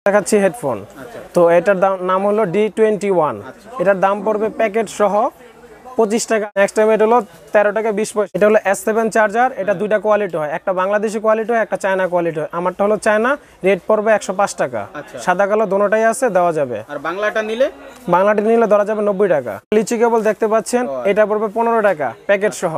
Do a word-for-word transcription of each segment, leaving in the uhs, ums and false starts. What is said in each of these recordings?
দেখাচ্ছি হেডফোন। তো এটার দাম নাম হলো ডি টোয়েন্টি ওয়ান। এটার দাম পড়বে প্যাকেট সহ পঁচিশ টাকা। নেক্সট টাইম এটা হলো তেরো টাকা বিশ পয়সা। এটা হলো এস সেভেন চার্জার। এটা দুইটা কোয়ালিটি হয়, একটা বাংলাদেশি কোয়ালিটি হয়, একটা চায়না কোয়ালিটি হয়। আমারটা হলো চায়না, রেট পড়বে একশো পাঁচ টাকা। সাদা কালো দোনোটাই আছে, দেওয়া যাবে। আর বাংলাটা নিলে বাংলাটা নিলে ধরা যাবে নব্বই টাকা। লিচি কেবল দেখতে পাচ্ছেন, এটা পড়বে পনেরো টাকা প্যাকেট সহ।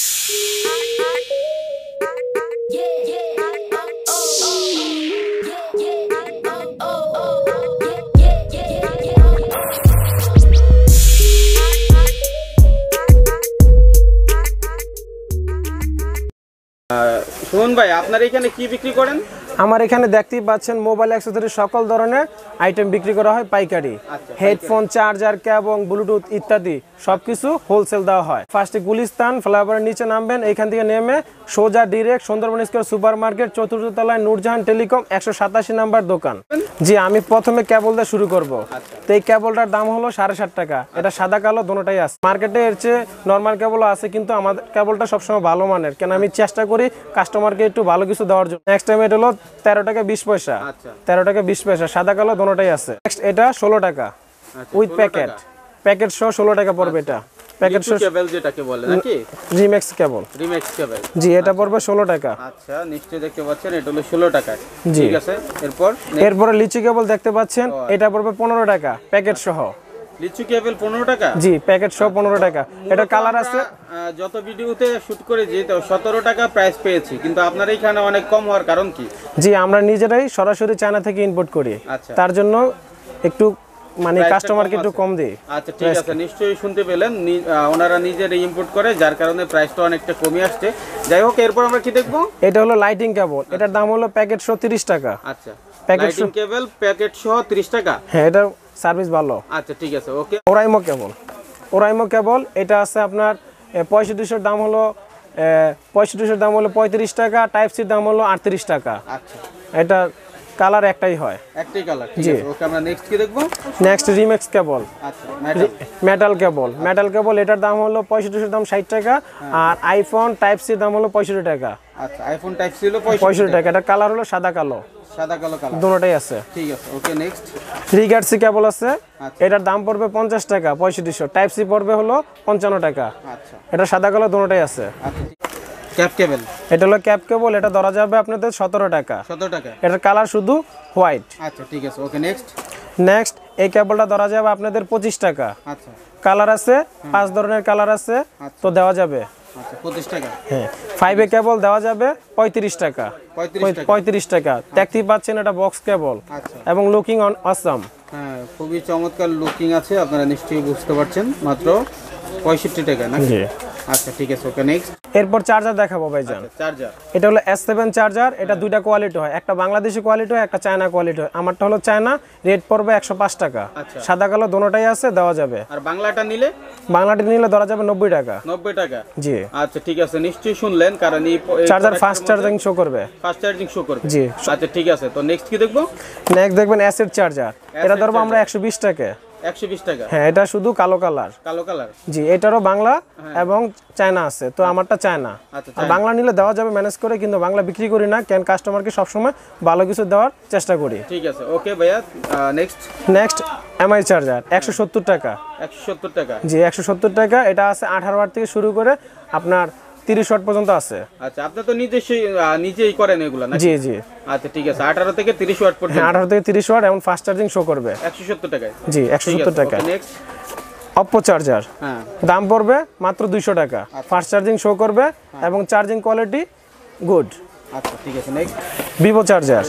শুনুন ভাই, আপনার এখানে কি বিক্রি করেন? আমার এখানে দেখতেই পাচ্ছেন মোবাইল অ্যাক্সেসরি সকল ধরনের আইটেম বিক্রি করা হয় পাইকারি। হেডফোন, চার্জার, কেবল, ব্লুটুথ ইত্যাদি সবকিছু হোলসেল দেওয়া হয়। ফার্স্টে গুলিস্তান ফ্লাইওভারের নিচে নামবেন, এইখান থেকে নেমে সোজা direct Sundarban square super market, চতুর্থ তলায় নূরজাহান টেলিকম, একশো সাতাশি নাম্বার দোকান। জি, আমি প্রথমে কেবল দিয়ে শুরু করব। তো এই কেবলটার দাম হলো সাড়ে ষাট টাকা। এটা সাদা কালো দোনোটাই আছে। মার্কেটে এর চেয়ে নর্মাল কেবলও আছে, কিন্তু আমাদের কেবলটা সবসময় ভালো মানের, কেন আমি চেষ্টা করি কাস্টমারকে একটু ভালো কিছু দেওয়ার জন্য। নেক্সট টাইম এটা হলো তেরো টাকা বিশ পয়সা। তেরো টাকা বিশ পয়সা, সাদা কালো দোনোটাই আছে। নেক্সট এটা ষোলো টাকা উইথ প্যাকেট। প্যাকেট সহ ষোলো টাকা পড়বে। এটা প্যাকেট সহ কেবল যেটাকে বলে নাকি, রিম্যাক্স কেবল। রিম্যাক্স কেবল, জি, এটা পড়বে ষোলো টাকা। আচ্ছা, নিশ্চয়ই দেখতে পাচ্ছেন এটা হলো ষোলো টাকা। ঠিক আছে, এরপর এরপরে লিচি কেবল দেখতে পাচ্ছেন, এটা পড়বে পনেরো টাকা প্যাকেট সহ। লিচু কেবল পনেরো টাকা? জি, প্যাকেট সহ পনেরো টাকা। এটা কালার আছে, যত ভিডিওতে শুট করে যে সতেরো টাকা প্রাইস পেয়েছি, কিন্তু আপনার এখানে অনেক কম হওয়ার কারণ কি? জি, আমরা নিজেরাই সরাসরি চায়না থেকে ইম্পোর্ট করি, তার জন্য একটু মানে কাস্টমারকে একটু কম দেই। আচ্ছা, ঠিক আছে, নিশ্চয়ই শুনতে পেলেন, ওনারা নিজেরাই ইম্পোর্ট করে, যার কারণে প্রাইসটা অনেকটা কমে আসছে। যাই হোক, এরপর আমরা কি দেখবো? এটা হলো লাইটিং কেবল। এটার দাম হলো প্যাকেট সহ তিরিশ টাকা। আচ্ছা, লাইটিং কেবল প্যাকেট সহ তিরিশ টাকা। হ্যাঁ, এটা সার্ভিস ভালো। আচ্ছা, ঠিক আছে, ওকে। ওরাইমো কেবল। ওরাইমো কেবল এটা আছে আপনার পঁয়ষট্টিশোর দাম হলো পঁয়ষট্টিশোর দাম হলো পঁয়ত্রিশ টাকা। টাইপ সির দাম হলো আটত্রিশ টাকা। আচ্ছা, এটা কালার একটাই হয়, একটাই কালার। ঠিক আছে, ওকে, আমরা নেক্সট কি দেখবো? Next Remax cable. আচ্ছা, metal metal cable. Metal cable এটার দাম হলো পঁয়ষট্টিশোর দাম ষাট টাকা। আর আইফোন টাইপ সির দাম হলো পঁয়ষট্টি টাকা। আচ্ছা, আইফোন টাইপ সি হলো পঁয়ষট্টি টাকা। এটা কালার হলো সাদা কালো। সাদা কালো কালার দুটোটাই আছে। ঠিক আছে, ওকে, নেক্সট রিগার্সি কেবল আছে। এটার দাম পড়বে পঞ্চাশ টাকা পঁয়ষট্টিশো। টাইপ সি পড়বে হলো পঞ্চান্ন টাকা। আচ্ছা, এটা সাদা কালো দুটোটাই আছে। আচ্ছা, ক্যাপ কেবল। এটা হলো ক্যাপ কেবল। এটা ধরা যাবে আপনাদের সতেরো টাকা। সতেরো টাকা। এটার কালার শুধু হোয়াইট। আচ্ছা, ঠিক আছে, ওকে, নেক্সট নেক্সট এই কেবলটা ধরা যাবে আপনাদের পঁচিশ টাকা। আচ্ছা, কালার আছে, পাঁচ ধরনের কালার আছে, তো দেওয়া যাবে। আচ্ছা, পঁচিশ টাকা। হ্যাঁ, ফাইভ এ কেবল দেওয়া যাবে পঁয়ত্রিশ টাকা। পঁয়ত্রিশ টাকা। দেখতেই পাচ্ছেন এটা বক্স কেবল এবং লুকিং অন অসাম। হ্যাঁ, খুবই চমৎকার লুকিং আছে, আপনারা নিশ্চয়ই বুঝতে পারছেন। মাত্র পঁয়ষট্টি টাকা নাকি? আচ্ছা, ঠিক আছে, ওকে, নেক্সট। এরপর চার্জার দেখাবো ভাইজান। চার্জার, এটা হলো এস সেভেন চার্জার। এটা দুইটা কোয়ালিটি হয়, একটা বাংলাদেশি কোয়ালিটি হয়, একটা চায়না কোয়ালিটি হয়। আমারটা হলো চায়না, রেট পড়বে একশো পাঁচ টাকা। সাদা কালো দোনোটাই আছে, দেওয়া যাবে। আর বাংলাটা নিলে? বাংলাটা নিলে ধরা যাবে নব্বই টাকা। নব্বই টাকা, জি। আচ্ছা, ঠিক আছে, নিশ্চয়ই শুনলেন, কারণ এই চার্জার ফাস্ট চার্জিং শো করবে। ফাস্ট চার্জিং শো করবে, জি। আচ্ছা, ঠিক আছে, তো নেক্সট কি দেখবো? নেক্সট দেখবেন অ্যাসেট চার্জার। এটা ধরবো আমরা একশো বিশ টাকা। একশো বিশ টাকা। হ্যাঁ, এটা শুধু কালো কালার। কালো কালার, জি। এটারও বাংলা এবং চায়না আছে, তো আমারটা চায়না। আর বাংলা নিলে দেওয়া যাবে ম্যানেজ করে, কিন্তু বাংলা বিক্রি করি না, কেন কাস্টমারকে সবসময় ভালো কিছু দেওয়ার চেষ্টা করি। ঠিক আছে, ওকে ভাইয়া, নেক্সট। নেক্সট এমআই চার্জার একশো সত্তর টাকা। একশো সত্তর টাকা, জি, একশো সত্তর টাকা। এটা আছে আঠারো ওয়াট থেকে শুরু করে আপনার তিরিশ ওয়াট পর্যন্ত আছে। আচ্ছা, আপনি তো নিজেই নিজেই করেন এগুলা নাকি? জি, জি। আচ্ছা, ঠিক আছে, আঠারো থেকে তিরিশ ওয়াট পর্যন্ত। হ্যাঁ, আঠারো থেকে তিরিশ ওয়াট এবং ফাস্ট চার্জিং শো করবে একশো সত্তর টাকায়। জি, একশো সত্তর টাকা। Next Oppo charger. হ্যাঁ, দাম পড়বে মাত্র দুইশো টাকা। ফাস্ট চার্জিং শো করবে এবং চার্জিং কোয়ালিটি গুড। আচ্ছা, ঠিক আছে, next Vivo charger.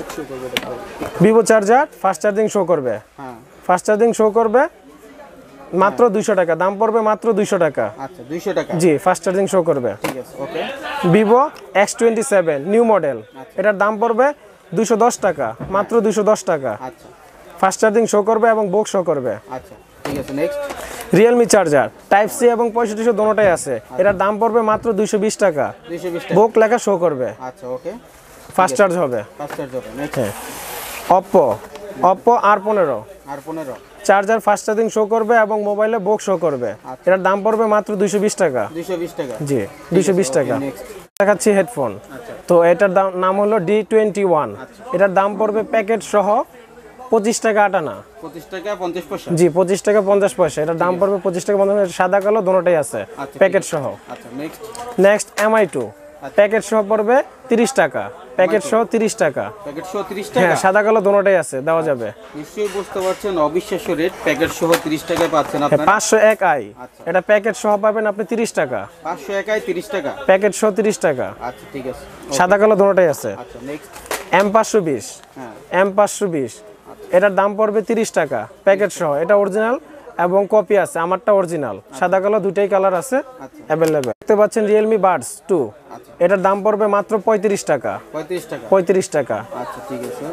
Vivo charger fast charging show করবে। হ্যাঁ, ফাস্ট চার্জিং শো করবে মাত্র দুইশো টাকা। দাম পড়বে মাত্র দুইশো টাকা। আচ্ছা, দুইশো টাকা। জি, ফাস্ট চার্জিং শো করবে। ঠিক আছে, okay. Vivo X twenty seven new model. এটার দাম পড়বে দুইশো দশ টাকা, মাত্র দুইশো দশ টাকা। আচ্ছা, ফাস্ট চার্জিং শো করবে এবং বুক শো করবে। আচ্ছা, ঠিক আছে, next Realme charger type C এবং পঁয়ষট্টিশো দোনোটাই আছে। এটার দাম পড়বে মাত্র দুইশো বিশ টাকা। দুইশো বিশ টাকা। বুক লেখা শো করবে। আচ্ছা, ওকে, ফাস্ট চার্জ হবে। ফাস্ট চার্জ হবে। নেক্সট অপ্পো অপ্পো আর পনেরো। আর পনেরো। চার্জার ফাস্ট চার্জিং শো করবে এবং মোবাইলে বুক শো করবে। এটার দাম পড়বে মাত্র দুইশো বিশ টাকা। দুইশো বিশ টাকা, জি, দুইশো বিশ টাকা। দেখাচ্ছি হেডফোন। তো এটার দাম নাম হলো ডি টোয়েন্টি ওয়ান। এটার দাম পড়বে প্যাকেট সহ পঁচিশ টাকা আটা না, পঁচিশ টাকা পঞ্চাশ পয়সা। জি পঁচিশ টাকা পঞ্চাশ পয়সা, এটার দাম পড়বে পঁচিশ টাকা পঞ্চাশ পয়সা, সাদা কালো দুটোটাই আছে প্যাকেট সহ। আচ্ছা next next MI two packet সহ পড়বে তিরিশ টাকা, প্যাকেট সহ তিরিশ টাকা, প্যাকেট সহ তিরিশ টাকা। হ্যাঁ সাদা কালো দুটোটাই আছে, দেওয়া যাবে। নিশ্চয়ই বুঝতে পারছেন অবিশ্বাস্য রেট, প্যাকেট সহ তিরিশ টাকায় পাচ্ছেন আপনারা। পাঁচশো এক আই এটা প্যাকেট সহ পাবেন আপনি তিরিশ টাকা, পাঁচশো একাই তিরিশ টাকা, প্যাকেট সহ তিরিশ টাকা। আচ্ছা ঠিক আছে, সাদা কালো দুটোটাই আছে। আচ্ছা নেক্সট এম পাঁচশো বিশ, হ্যাঁ এম পাঁচশো বিশ এটার দাম পড়বে তিরিশ টাকা প্যাকেট সহ, এটা অরিজিনাল এবং কপি আছে, আমারটা অরিজিনাল, সাদা কালো দুইটাই কালার আছে অ্যাভেলেবেল। দেখতে পাচ্ছেন রিয়েলমি বাডস টু, এটার দাম পড়বে মাত্র পঁয়ত্রিশ টাকা, পঁয়ত্রিশ টাকা, পঁয়ত্রিশ টাকা। আচ্ছা ঠিক আছে।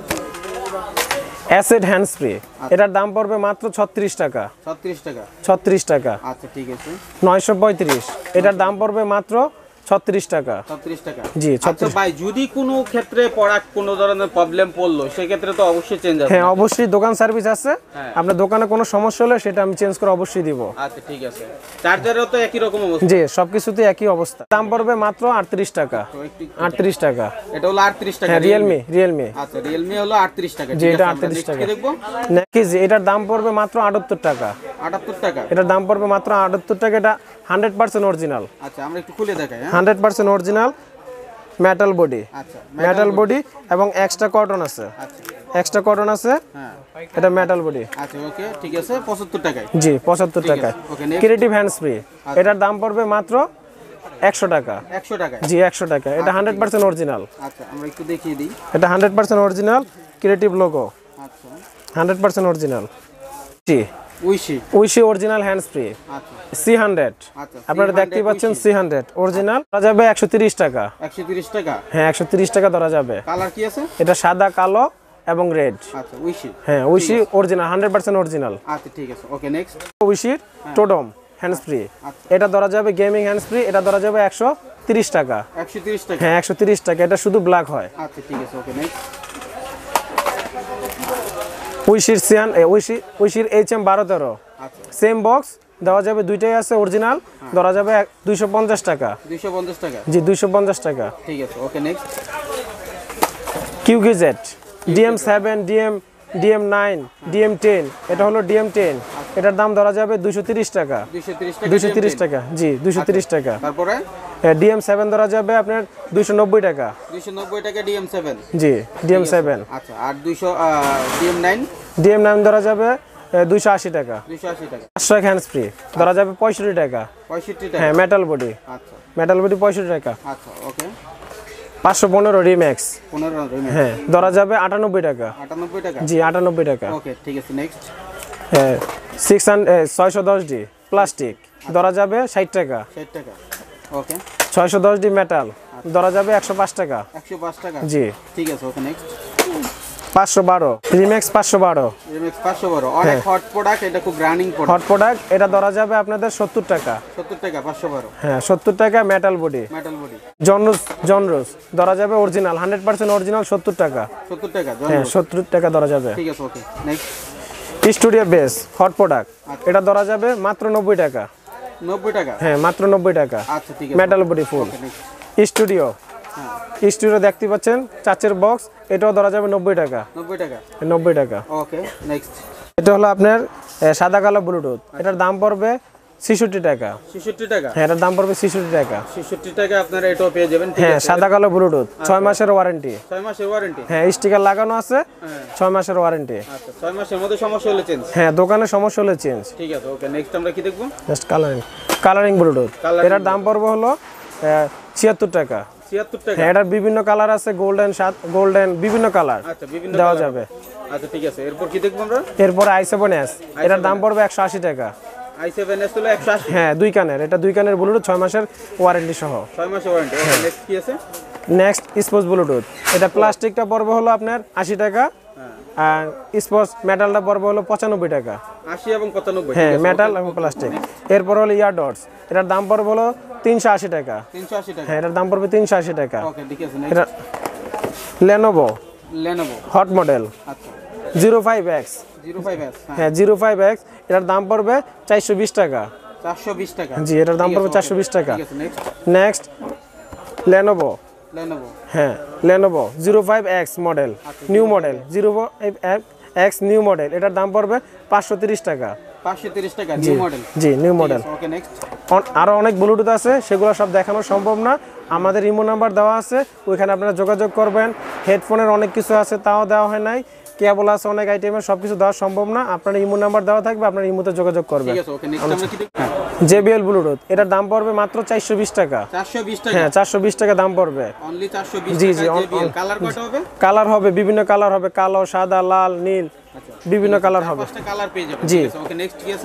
অ্যাসেট হ্যান্ড স্প্রে এটার দাম পড়বে মাত্র ছত্রিশ টাকা, ছত্রিশ টাকা, ছত্রিশ টাকা। আচ্ছা ঠিক আছে। নয়শো পঁয়ত্রিশ এটার দাম পড়বে মাত্র ছত্রিশ টাকা, ছত্রিশ টাকা। জি আচ্ছা ছত্রিশ। ভাই যদি কোনো ক্ষেত্রে প্রোডাক্ট কোনো ধরনের প্রবলেম পড়লো সেক্ষেত্রে তো অবশ্যই চেঞ্জ হবে। হ্যাঁ অবশ্যই দোকান সার্ভিস আছে, আপনার দোকানে কোনো সমস্যা হলে সেটা আমি চেঞ্জ করে অবশ্যই দিব। আচ্ছা ঠিক আছে। চার্জারেও তো একই রকম অবস্থা? জি সবকিছুতে একই অবস্থা। দাম পড়বে মাত্র আটত্রিশ টাকা, আটত্রিশ টাকা। এটা হলো আটত্রিশ টাকা। হ্যাঁ রিয়েলমি, রিয়েলমি। আচ্ছা রিয়েলমি হলো আটত্রিশ টাকা। জি এটা আটত্রিশ টাকা। দেখবো নাকি জি এটার দাম পড়বে মাত্র আটাত্তর টাকা, আটাত্তর টাকা। এটার দাম পড়বে মাত্র আটাত্তর টাকা, এটা হান্ড্রেড পার্সেন্ট অরিজিনাল। আচ্ছা আমরা একটু খুলে দেখাই। হ্যাঁ hundred percent original metal body, আচ্ছা মেটাল বডি এবং এক্সট্রা কটন আছে, আচ্ছা এক্সট্রা কটন আছে, হ্যাঁ এটা মেটাল বডি। আচ্ছা ওকে ঠিক আছে, পঁচাত্তর টাকায়। জি পঁচাত্তর টাকায়। Okay next creative hand spray এটার দাম পড়বে মাত্র একশো টাকা, একশো টাকায়। জি একশো টাকা, এটা হান্ড্রেড পার্সেন্ট অরিজিনাল। আচ্ছা আমরা একটু দেখিয়ে দিই। এটা hundred percent original creative logo, আচ্ছা হান্ড্রেড পার্সেন্ট অরিজিনাল। জি উইশি, উইশি অরিজিনাল হ্যান্ড স্প্রে আচ্ছা সি হান্ড্রেড, আচ্ছা আপনারা দেখতেই পাচ্ছেন সি হান্ড্রেড অরিজিনাল, ধরা যাবে একশো তিরিশ টাকা। একশো তিরিশ টাকা। হ্যাঁ একশো তিরিশ টাকা ধরা যাবে। কালার কি আছে? এটা সাদা কালো এবং রেড। আচ্ছা উইশি, হ্যাঁ উইশি অরিজিনাল, হান্ড্রেড পার্সেন্ট অরিজিনাল। আচ্ছা ঠিক আছে ওকে নেক্সট। উইশির টোডম হ্যান্ড স্প্রে, এটা ধরা যাবে গেমিং হ্যান্ড স্প্রে, এটা ধরা যাবে একশো তিরিশ টাকা। একশো তিরিশ টাকা। হ্যাঁ একশো তিরিশ টাকা, এটা শুধু ব্ল্যাক হয়। আচ্ছা ঠিক আছে ওকে নেক্সট। উইশির সিয়ান উইশি উইশির এইচ এম বারো তেরো, আচ্ছা সেম বক্স দেওয়া যাবে, দুইটাই আছে অরিজিনাল, ধরা যাবে দুইশো পঞ্চাশ টাকা। দুইশো পঞ্চাশ টাকা। জি দুইশো পঞ্চাশ টাকা। ঠিক আছে ওকে নেক্সট। কিউকিজেড DM seven, DM DM nine, DM ten, এটা হলো ডিএম টেন, এটার দাম ধরা যাবে দুইশো তিরিশ টাকা, দুইশো তিরিশ টাকা। দুইশো তিরিশ টাকা, জি দুইশো তিরিশ টাকা। তারপরে ডিএম সেভেন ধরা যাবে আপনার দুইশো নব্বই টাকা, দুইশো নব্বই টাকা ডিএম সেভেন। জি ডিএম সেভেন। আচ্ছা আর দুইশো ডিএম নাইন, ডিএম নাইন ধরা যাবে দুইশো আশি টাকা। দুইশো আশি টাকা। পাঁচশো এক হ্যান্ড স্প্রে ধরা যাবে পঁয়ষট্টি টাকা। পঁয়ষট্টি টাকা। হ্যাঁ মেটাল বডি, আচ্ছা মেটাল বডি পঁয়ষট্টি টাকা। আচ্ছা ওকে। পাঁচশো পনেরো রিম্যাক্স, পনেরো রিমেক্স, হ্যাঁ ধরা যাবে আটানব্বই টাকা। আটানব্বই টাকা। জি আটানব্বই টাকা। ওকে ঠিক আছে নেক্সট। হ্যাঁ সিক্স হান্ড্রেড ছয়শো দশ ডি প্লাস্টিক ধরা যাবে ষাট টাকা। ষাট টাকা। ওকে। ছয়শো দশ ডি মেটাল ধরা যাবে একশো পাঁচ টাকা। একশো পাঁচ টাকা। জি ঠিক আছে ওকে নেক্সট। পাঁচশো বারো রিম্যাক্স, পাঁচশো বারো রিমেক্স পাঁচশো বারো, অনেক হট প্রোডাক্ট, এটা খুব রানিং প্রোডাক্ট। হট প্রোডাক্ট, এটা ধরা যাবে আপনাদের সত্তর টাকা। সত্তর টাকা পাঁচশো বারো। হ্যাঁ সত্তর টাকা মেটাল বডি। Metal body. জনরুস, জনরুস ধরা যাবে অরিজিনাল, হান্ড্রেড পার্সেন্ট অরিজিনাল সত্তর টাকা। সত্তর টাকা। হ্যাঁ সত্তর টাকা ধরা যাবে। ঠিক আছে okay next. Studio bass hot product, এটা ধরা যাবে মাত্র নব্বই টাকা। নব্বই টাকা। হ্যাঁ মাত্র নব্বই টাকা। আচ্ছা ঠিক আছে। Metal body full. Next. Studio, studio দেখতে পাচ্ছেন চাচের বক্স, এটাও ধরা যাবে নব্বই টাকা। নব্বই টাকা। নব্বই টাকা। Okay next. এটা হলো আপনার এ, সাদা কালো ব্লুটুথ, এটার দাম পড়বে ছেষট্টি টাকা। ছেষট্টি টাকা। হ্যাঁ এটার দাম পড়বে ছেষট্টি টাকা। ছেষট্টি টাকা আপনারা এটাও পেয়ে যাবেন। ঠিক হ্যাঁ আছে। সাদা কালো ব্লুটুথ, ছয় মাসের ওয়ারেন্টি। ছয় মাসের ওয়ারেন্টি। হ্যাঁ স্টিকার লাগানো আছে, হ্যাঁ ছয় মাসের ওয়ারেন্টি। আচ্ছা ছয় মাসের মধ্যে সমস্যা হলে চেঞ্জ। হ্যাঁ দোকানে সমস্যা হলে চেঞ্জ। ঠিক আছে ওকে নেক্সট আমরা কি দেখবো? Just colouring, colouring Bluetooth, Colouring এটার দাম পড়বে হলো ছিয়াত্তর টাকা। ছিয়াত্তর টাকা। হ্যাঁ এটার বিভিন্ন কালার আছে, গোল্ডেন, সাত গোল্ডেন, বিভিন্ন কালার আচ্ছা বিভিন্ন দেওয়া colour যাবে। হবে। আচ্ছা ঠিক আছে এরপর কি দেখবো আমরা? এরপর আই সেভেন এস, এটার দাম পড়বে একশো আশি টাকা। আই সেভেন এস হলো একশো আশি। হ্যাঁ দুই কানের, এটা দুই কানের ব্লুটুথ, ছয় মাসের ওয়ারেন্টি সহ। ছয় মাসের ওয়ারেন্টি। ওকে নেক্সট কি আছে? নেক্সট স্পোর্টস ব্লুটুথ, এটা প্লাস্টিকটা পড়বে হলো আপনার আশি টাকা, আর স্পোর্টস মেটালটা পড়বে হলো পঁচানব্বই টাকা। আশি এবং পঁচানব্বই। হ্যাঁ মেটাল এবং প্লাস্টিক। এরপর হলো ইয়ারডটস, এটার দাম পড়বে হলো তিনশো আশি টাকা। তিনশো আশি টাকা। হ্যাঁ এটার দাম পড়বে তিনশো আশি টাকা। ওকে ঠিক আছে এটা next. Lenovo Lenovo. Hot model আচ্ছা zero five X, zero five S. হ্যাঁ জিরো ফাইভ এক্স, এটার দাম পড়বে চারশো বিশ টাকা। চারশো বিশ টাকা। জি এটার দাম পড়বে চারশো বিশ টাকা। ঠিক আছে নেক্সট। Next Lenovo, Lenovo. হ্যাঁ Lenovo zero five X model, new model zero X new model, এটার দাম পড়বে পাঁচশো তিরিশ টাকা। পাঁচশো তিরিশ টাকা নিউ মডেল। জি নিউ মডেল। Okay next. আরো অনেক ব্লুটুথ আছে, সেগুলো সব দেখানো সম্ভব না, আমাদের ইমো নাম্বার দেওয়া আছে, ওইখানে আপনারা যোগাযোগ করবেন। হেডফোনের অনেক কিছু আছে, তাও দেওয়া হয় নাই, কেবল আছে অনেক আইটেমের, সব কিছু দেওয়া সম্ভব না। আপনার ইমো নাম্বার দেওয়া থাকবে, আপনার ইমোতে যোগাযোগ করবেন। ঠিক আছে ওকে নেক্সট আমরা কি দেখব? জেবিএল ব্লুটুথ, এটার দাম পড়বে মাত্র চারশো বিশ টাকা। চারশো বিশ টাকা? হ্যাঁ চারশো বিশ টাকা দাম পড়বে। অনলি চারশো বিশ জি টাকা। জি। জেবিএল কালার কয়টা হবে? কালার হবে বিভিন্ন কালার হবে, কালো, সাদা, লাল, নীল, বিভিন্ন কালার হবে। পাঁচটা কালার পেয়ে যাবেন। জি। ঠিক আছে ওকে নেক্সট কি আছে?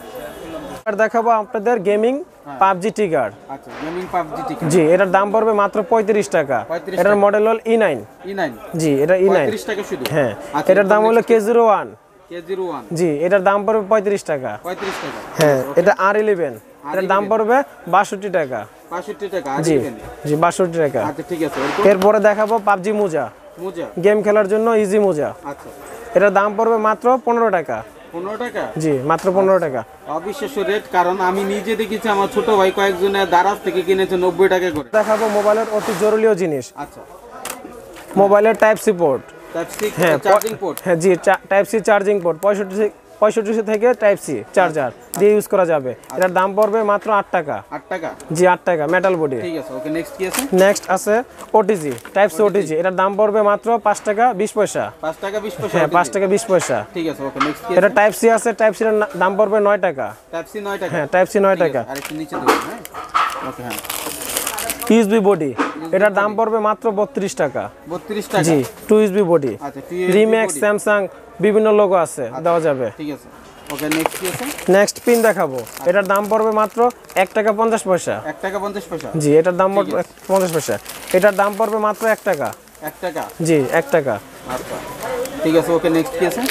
আর দেখাবো আপনাদের গেমিং পাবজি টিগার। আচ্ছা গেমিং পাবজি টিগার। জি এটার দাম পড়বে মাত্র পঁয়ত্রিশ টাকা। এটার মডেল হল ই নাইন। E nine. জি এটা ই নাইন। পঁয়ত্রিশ টাকা শুধু? হ্যাঁ। এটার দাম হলো K zero one. K zero one. জি এটার দাম পড়বে পঁয়ত্রিশ টাকা। পঁয়ত্রিশ টাকা। হ্যাঁ এটা আর ইলেভেন, এটার দাম পড়বে বাষট্টি টাকা। বাষট্টি টাকা। জি জি বাষট্টি টাকা। আচ্ছা ঠিক আছে। এরপরে দেখাবো পাবজি মোজা। মোজা গেম খেলার জন্য ইজি মোজা। আচ্ছা এটার দাম পড়বে মাত্র পনেরো টাকা। পনেরো টাকা? জি মাত্র পনেরো টাকা। অবিশ্বাস্য রেট, কারণ আমি নিজে দেখেছি আমার ছোট ভাই কয়েকজনের দারাজ থেকে কিনেছে নব্বই টাকা করে। দেখাবো মোবাইলের অতি জরুরিও জিনিস। আচ্ছা মোবাইলের type C port. Type C হ্যাঁ চার্জিং পোর্ট। হ্যাঁ জি টাইপ সি চার্জিং পোর্ট, পঁয়ষট্টি পঁয়ষট্টি থেকে টাইপ সি চার্জার দিয়ে ইউজ করা যাবে। এটার দাম পড়বে মাত্র আট টাকা। আট টাকা? জি আট টাকা মেটাল বডি। ঠিক আছে ওকে নেক্সট কি আছে? নেক্সট আছে ওটিজি টাইপ সি ওটিজি, এটার দাম পড়বে মাত্র পাঁচ টাকা বিশ পয়সা। পাঁচ টাকা বিশ পয়সা? হ্যাঁ পাঁচ টাকা বিশ পয়সা। ঠিক আছে ওকে নেক্সট কি? এটা টাইপ সি আছে, টাইপ সি এর দাম পড়বে নয় টাকা। টাইপ সি নয় টাকা? হ্যাঁ টাইপ সি নয় টাকা। আর একটু নিচে দেবেন। হ্যাঁ ওকে হ্যাঁ। ইউএসবি বডি, এটার দাম পড়বে মাত্র বত্রিশ টাকা। বত্রিশ টাকা? জি টু ইউএসবি বডি। আচ্ছা রিম্যাক্স, স্যামসাং বিভিন্ন লোগো আছে, দেওয়া যাবে। ঠিক আছে ওকে নেক্সট কি আছে? নেক্সট পিন দেখাবো, এটার দাম পড়বে মাত্র এক টাকা পঞ্চাশ পয়সা। এক টাকা পঞ্চাশ পয়সা? জি এটার দাম পঞ্চাশ পয়সা। এটার দাম পড়বে মাত্র এক টাকা। এক টাকা? জি এক টাকা। আচ্ছা ঠিক আছে ওকে নেক্সট কি আছে?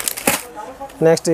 নেক্সট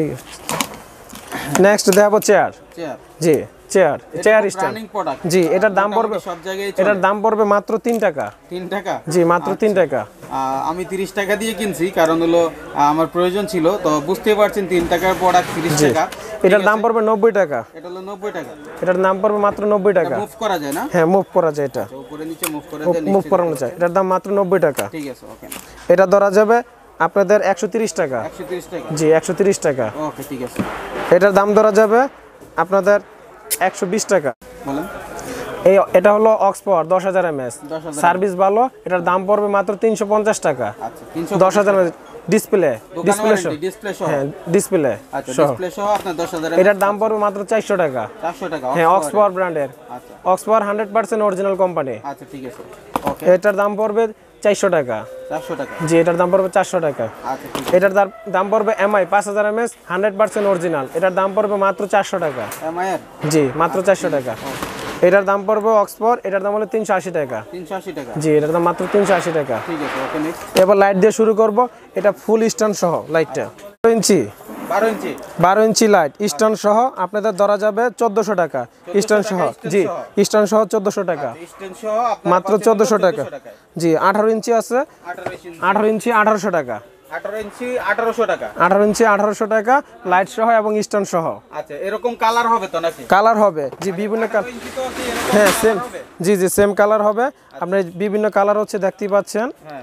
নেক্সট দেখাবো চেয়ার। চেয়ার? জি chair, chair stand. Running product? জি এটার দাম পড়বে সব জায়গায় এটার দাম পড়বে মাত্র তিন টাকা। তিন টাকা? জি মাত্র তিন টাকা। আমি তিরিশ টাকা দিয়ে কিনছি, কারণ হলো আমার প্রয়োজন ছিল, তো বুঝতে পারছেন তিন টাকার প্রোডাক্ট তিরিশ টাকা। এটার দাম পড়বে নব্বই টাকা। এটা হলো নব্বই টাকা? এটার দাম পড়বে মাত্র নব্বই টাকা। মুভ করা যায় না? হ্যাঁ মুভ করা যায়, এটা উপরে নিচে মুভ করে দেন, মুভ করানো যায়। এটার দাম মাত্র নব্বই টাকা। ঠিক আছে ওকে। এটা ধরা যাবে আপনাদের একশো তিরিশ টাকা। একশো তিরিশ টাকা? জি একশো তিরিশ টাকা। ওকে ঠিক আছে। এটার দাম ধরা যাবে আপনাদের একশো বিশ টাকা। বলেন। এই এটা হলো অক্সফোর্ড দশ হাজার এমএস, সার্ভিস ভালো, এটার দাম পড়বে মাত্র তিনশো পঞ্চাশ টাকা। আচ্ছা তিনশো দশ হাজার এমএস ডিসপ্লে, ডিসপ্লে সহ, ডিসপ্লে সহ? হ্যাঁ ডিসপ্লে আচ্ছা ডিসপ্লে সহ আপনার দশ হাজার। এটার দাম পড়বে মাত্র চারশো টাকা। চারশো টাকা? হ্যাঁ অক্সফোর্ড ব্র্যান্ডের। আচ্ছা Oxford hundred percent original company. আচ্ছা ঠিক আছে ওকে। এটার দাম পড়বে চারশো টাকা। চারশো টাকা? জি এটার দাম পড়বে চারশো টাকা। আচ্ছা ঠিক আছে। এটার দাম পড়বে এমআই পাঁচ হাজার এমএস হান্ড্রেড পার্সেন্ট অরিজিনাল, এটার দাম পড়বে মাত্র চারশো টাকা। এমআই এর? জি মাত্র চারশো টাকা। এটার দাম পড়বে অক্সফোর্ড, এটার দাম হলো তিনশো আশি টাকা। তিনশো আশি টাকা? জি এটার দাম মাত্র তিনশো আশি টাকা। ঠিক আছে ওকে নেক্সট। এবার লাইট দিয়ে শুরু করব। এটা ফুল স্ট্যান্ড সহ লাইটটা বারো ইঞ্চি। বারো ইঞ্চি? বারো ইঞ্চি লাইট স্ট্যান্ড সহ আপনাদের ধরা যাবে চোদ্দশো টাকা। স্ট্যান্ড সহ, জি স্ট্যান্ড সহ চোদ্দশো টাকা, স্ট্যান্ড সহ মাত্র চোদ্দশো টাকা। জি আঠারো ইঞ্চি আছে, আঠারো ইঞ্চি আঠারোশো টাকা। আঠারো ইঞ্চি আঠারোশো টাকা? আঠারো ইঞ্চি আঠারোশো টাকা লাইট সহ এবং স্ট্যান্ড সহ। আচ্ছা এরকম কালার হবে তো নাকি? কালার হবে, জি বিভিন্ন কালার। হ্যাঁ সেম, জি জি সেম কালার হবে। আপনি বিভিন্ন কালার হচ্ছে দেখতেই পাচ্ছেন। হ্যাঁ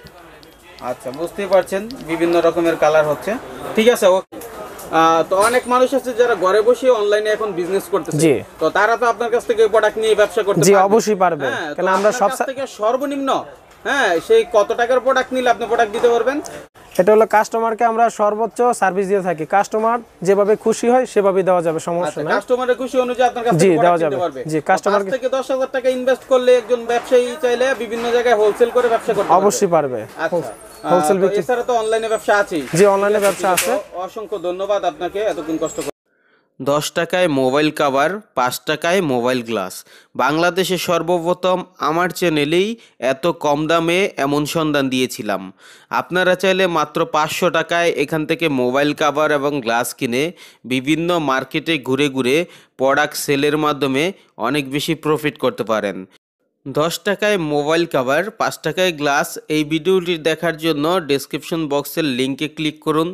আচ্ছা বুঝতেই পারছেন বিভিন্ন রকমের কালার হচ্ছে। ঠিক আছে ওকে। তো অনেক মানুষ আছে যারা ঘরে বসে অনলাইনে এখন বিজনেস করতেছে, জি তো তারা তো আপনার কাছ থেকে প্রোডাক্ট নিয়ে ব্যবসা করতে পারবে? জি অবশ্যই পারবে, কারণ আমরা সব থেকে সর্বনিম্ন হ্যাঁ সেই কত টাকার প্রোডাক্ট নিলে আপনি প্রোডাক্ট দিতে পারবেন? এটা হলো কাস্টমারকে আমরা সর্বোচ্চ সার্ভিস দিয়ে থাকি, কাস্টমার যেভাবে খুশি হয় সেভাবে দেওয়া যাবে, সমস্যা নাই। কাস্টমারের খুশি অনুযায়ী আপনার কাছে জি দেওয়া প্রোডাক্ট যাবে। দিতে পারবে। জি কাস্টমার থেকে দশ হাজার টাকা ইনভেস্ট করলে একজন ব্যবসায়ী চাইলে বিভিন্ন জায়গায় হোলসেল করে ব্যবসা করতে পারবে? অবশ্যই পারবে। আচ্ছা হোলসেল বিক্রি এছাড়া তো অনলাইনে ব্যবসা আছে? জি অনলাইনে ব্যবসা আছে। অসংখ্য ধন্যবাদ আপনাকে এতক্ষণ কষ্ট করে। দশ টাকায় মোবাইল কভার, পাঁচ টাকায় মোবাইল গ্লাস। বাংলাদেশে সর্বপ্রথম আমার চ্যানেলেই এত কম দামে এমন সন্ধান দিয়েছিলাম। আপনারা চাইলে মাত্র পাঁচশো টাকায় এখান থেকে মোবাইল কভার এবং গ্লাস কিনে বিভিন্ন মার্কেটে ঘুরে ঘুরে প্রোডাক্ট সেলের মাধ্যমে অনেক বেশি প্রফিট করতে পারেন। দশ টাকায় মোবাইল কভার, পাঁচ টাকায় গ্লাস। এই ভিডিওটি দেখার জন্য ডেসক্রিপশন বক্সের লিঙ্কে ক্লিক করুন।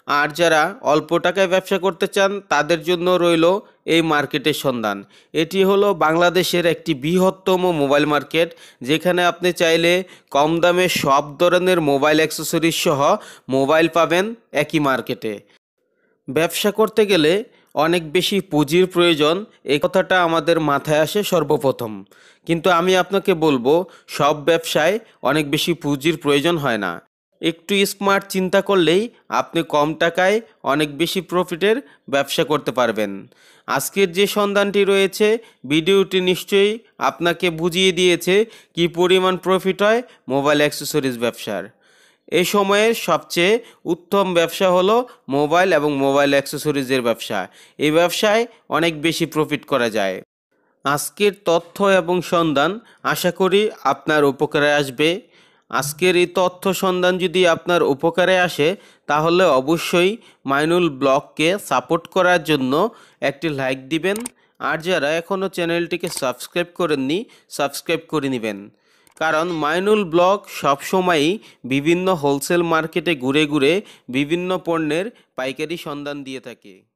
আর যারা অল্প টাকায় ব্যবসা করতে চান তাদের জন্য রইল এই মার্কেটের সন্ধান। এটি হলো বাংলাদেশের একটি বৃহত্তম মোবাইল মার্কেট, যেখানে আপনি চাইলে কম দামে সব ধরনের মোবাইল অ্যাক্সেসরিজ সহ মোবাইল পাবেন একই মার্কেটে। ব্যবসা করতে গেলে অনেক বেশি পুঁজির প্রয়োজন, এই কথাটা আমাদের মাথায় আসে সর্বপ্রথম। কিন্তু আমি আপনাকে বলবো, সব ব্যবসায় অনেক বেশি পুঁজির প্রয়োজন হয় না। একটু স্মার্ট চিন্তা করলেই আপনি কম টাকায় অনেক বেশি প্রফিটের ব্যবসা করতে পারবেন। আজকের যে সন্ধানটি রয়েছে, ভিডিওটি নিশ্চয়ই আপনাকে বুঝিয়ে দিয়েছে কি পরিমাণ প্রফিট হয় মোবাইল অ্যাক্সেসরিজ ব্যবসার। এই সময়ের সবচেয়ে উত্তম ব্যবসা হলো মোবাইল এবং মোবাইল অ্যাক্সেসরিজের ব্যবসা। এই ব্যবসায় অনেক বেশি প্রফিট করা যায়। আজকের তথ্য এবং সন্ধান আশা করি আপনার উপকারে আসবে। আজকের এই তথ্য সন্ধান যদি আপনার উপকারে আসে, তাহলে অবশ্যই মাইনুল ব্লগকে সাপোর্ট করার জন্য একটি লাইক দিবেন। আর যারা এখনও চ্যানেলটিকে সাবস্ক্রাইব করেননি, সাবস্ক্রাইব করে নেবেন। কারণ মাইনুল ব্লগ সবসময়ই বিভিন্ন হোলসেল মার্কেটে ঘুরে ঘুরে বিভিন্ন পণ্যের পাইকারি সন্ধান দিয়ে থাকে।